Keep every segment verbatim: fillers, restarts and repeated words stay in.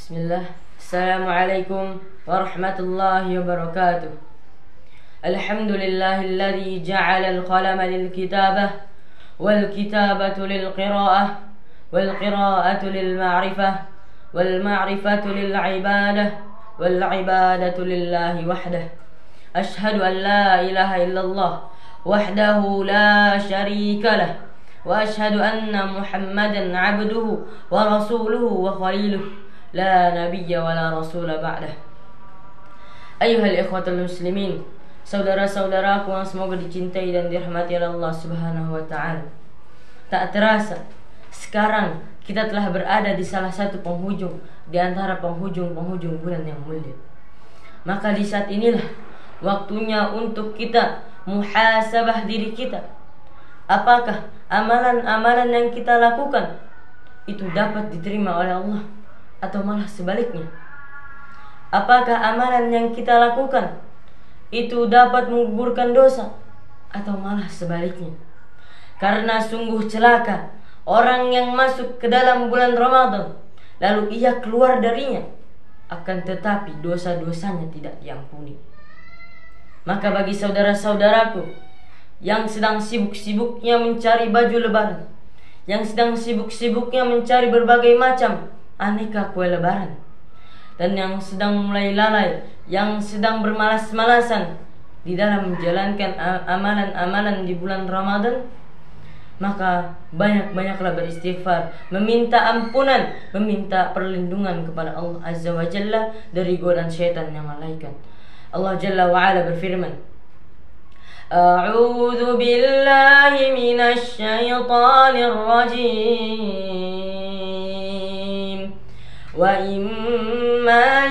Bismillah. Assalamualaikum warahmatullahi wabarakatuh. Alhamdulillahilladzi ja'ala al-qalama lil-kitabah wal-kitabatu lil-qira'ah wal-qira'atu lil-ma'rifah wal-ma'rifatu lil-ibadah wal-ibadatu lillahi wahdah. Ashhadu an la ilaha illallah wahdahu la syarika lah wa ashhadu anna Muhammadan 'abduhu wa rasuluhu wa khaliluhu la nabiyya wa la rasula ba'dah. Ayuhal ikhwatul muslimin, saudara-saudaraku yang semoga dicintai dan dirahmati oleh Allah Subhanahu wa taala. Tak terasa sekarang kita telah berada di salah satu penghujung di antara penghujung-penghujung bulan yang mulia. Maka di saat inilah waktunya untuk kita muhasabah diri kita. Apakah amalan-amalan yang kita lakukan itu dapat diterima oleh Allah atau malah sebaliknya? Apakah amalan yang kita lakukan itu dapat menggugurkan dosa atau malah sebaliknya? Karena sungguh celaka orang yang masuk ke dalam bulan Ramadan lalu ia keluar darinya, akan tetapi dosa-dosanya tidak diampuni. Maka bagi saudara-saudaraku yang sedang sibuk-sibuknya mencari baju lebaran, yang sedang sibuk-sibuknya mencari berbagai macam aneka kue lebaran, dan yang sedang mulai lalai, yang sedang bermalas-malasan di dalam menjalankan amalan-amalan di bulan Ramadan, maka banyak-banyaklah beristighfar, meminta ampunan, meminta perlindungan kepada Allah Azza wa Jalla dari godaan syaitan yang malaikat. Allah Jalla wa Ala berfirman, A'udzu billahi minasy syaithanir rajim. Wa imma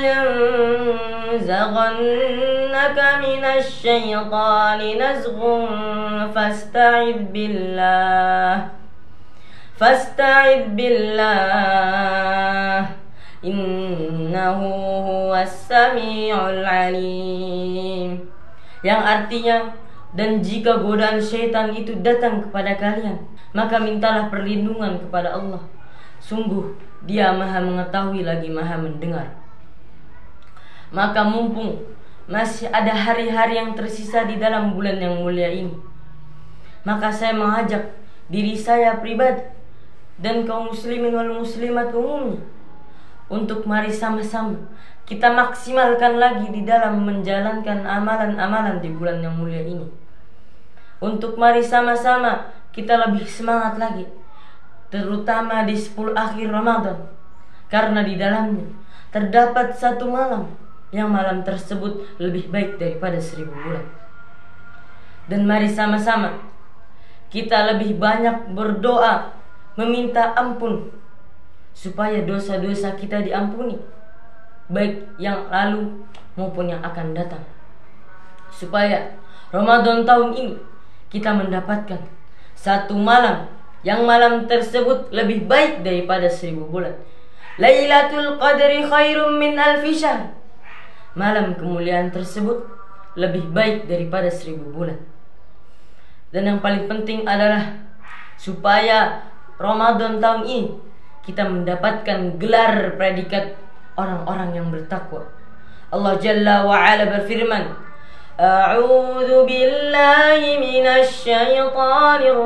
yanzaghannaka minasy syaithani nazghun fasta'idz billah fasta'idz billah innahu huwas samiul alim. Yang artinya, dan jika godaan syaitan itu datang kepada kalian, maka mintalah perlindungan kepada Allah. Sungguh Dia maha mengetahui lagi maha mendengar. Maka mumpung masih ada hari-hari yang tersisa di dalam bulan yang mulia ini, maka saya mengajak diri saya pribadi dan kaum muslimin wal muslimat umumnya untuk mari sama-sama kita maksimalkan lagi di dalam menjalankan amalan-amalan di bulan yang mulia ini. Untuk mari sama-sama kita lebih semangat lagi, terutama di sepuluh akhir Ramadan, karena di dalamnya terdapat satu malam yang malam tersebut lebih baik daripada seribu bulan. Dan mari sama-sama kita lebih banyak berdoa, meminta ampun supaya dosa-dosa kita diampuni, baik yang lalu maupun yang akan datang, supaya Ramadan tahun ini kita mendapatkan satu malam yang malam tersebut lebih baik daripada seribu bulan. Lailatul Qadri khairum min alfi syahr. Malam kemuliaan tersebut lebih baik daripada seribu bulan. Dan yang paling penting adalah supaya Ramadan tahun ini kita mendapatkan gelar predikat orang-orang yang bertakwa. Allah Jalla wa Ala berfirman, A'udzu billahi minasy syaithanir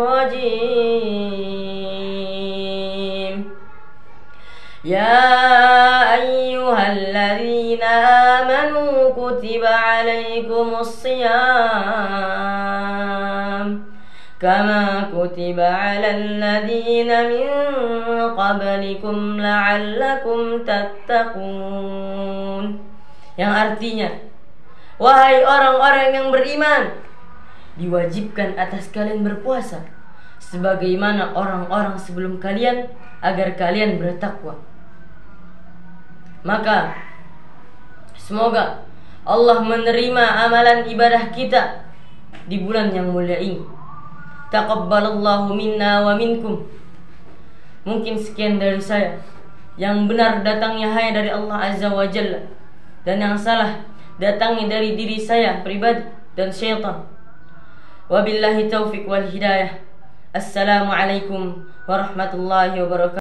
rajim. Ya ayyuhalladzina amanu kutiba 'alaikumus shiyam kama kutiba 'alal ladzina min qablikum la'allakum tattaqun. Yang artinya, wahai orang-orang yang beriman, diwajibkan atas kalian berpuasa sebagaimana orang-orang sebelum kalian agar kalian bertakwa. Maka semoga Allah menerima amalan ibadah kita di bulan yang mulia ini. Taqabbalallahu minna wa minkum. Mungkin sekian dari saya. Yang benar datangnya hanya dari Allah Azza wa Jalla, dan yang salah datangnya dari diri saya pribadi dan syaitan. Wabillahi taufiq wal hidayah. Assalamualaikum warahmatullahi wabarakatuh.